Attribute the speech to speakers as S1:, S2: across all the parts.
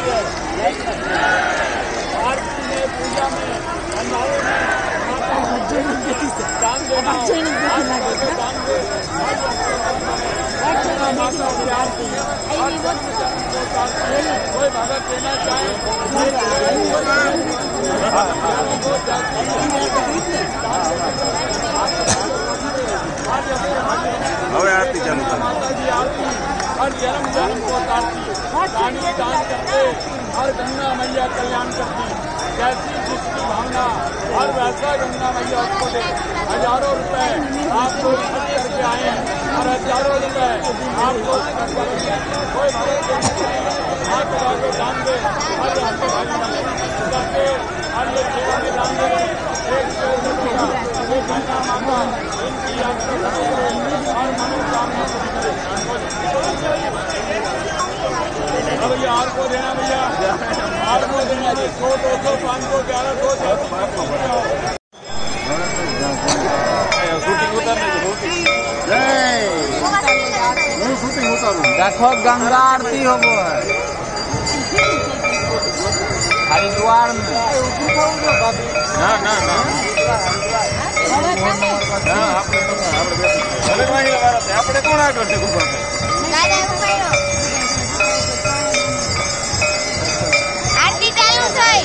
S1: आरती में, पूजा में, भंडारे में दान देना, दान दे माता की आरती और कोई भगत देना चाहे
S2: आरती चालू
S1: माता की आरती हर जन्म जन्म को उतारती, दान करते हर गंगा मैया कल्याण करती। जैसी जिसकी भावना हर वैसा गंगा मैया उसको दे। हजारों रुपए आप लोग खर्च करके आए हैं और हजारों रुपए आप लोग कोई हाथ लगा के दान दे हर करके हर ये सेवा में दान दे। एक गंगा माता इनकी यात्रा और मनोकामना भैया आर को देना, भैया आर को देना जी। 100, 200, 500, 1100
S3: देखो गंगा आरती होबो है हरिद्वार में।
S2: આપણે કોણ આગળ છે
S4: આરતી ચાલુ થઈ।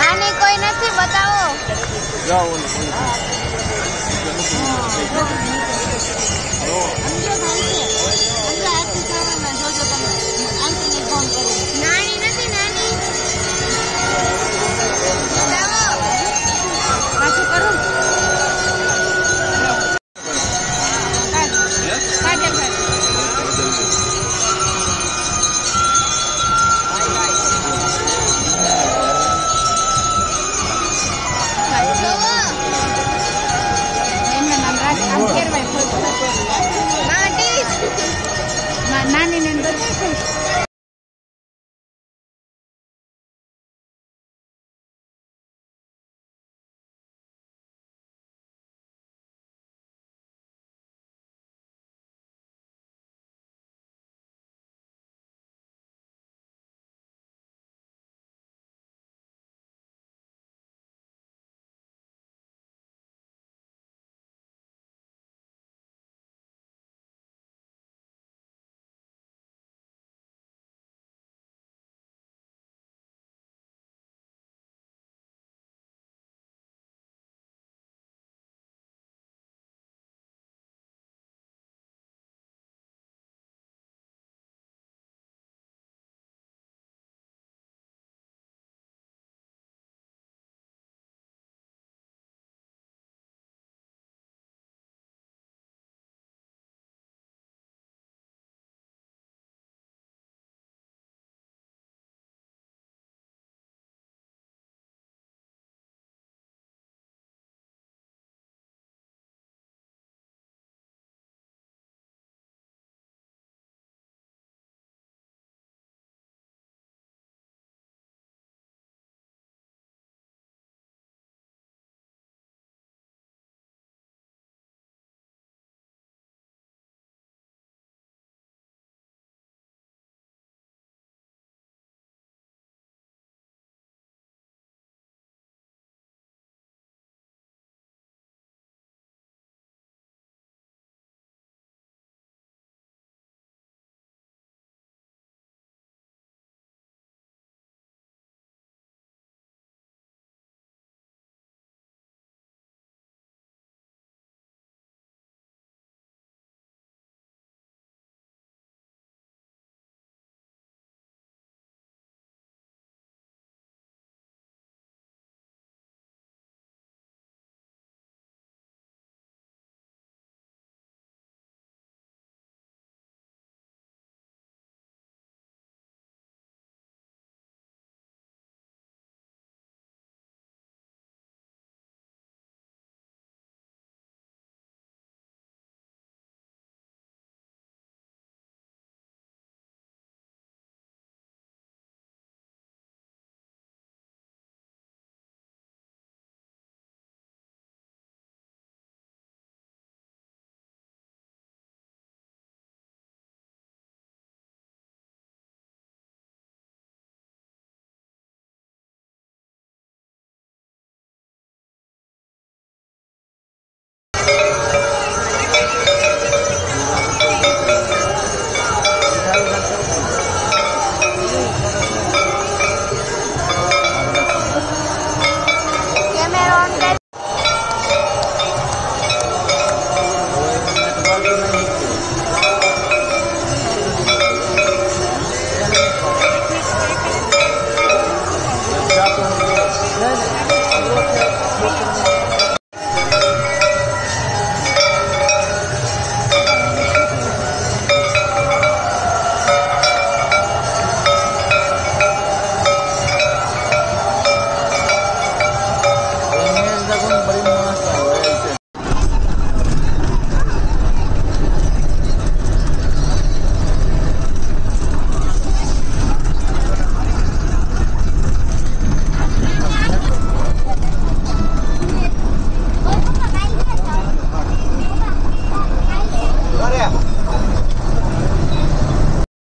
S4: बताओ।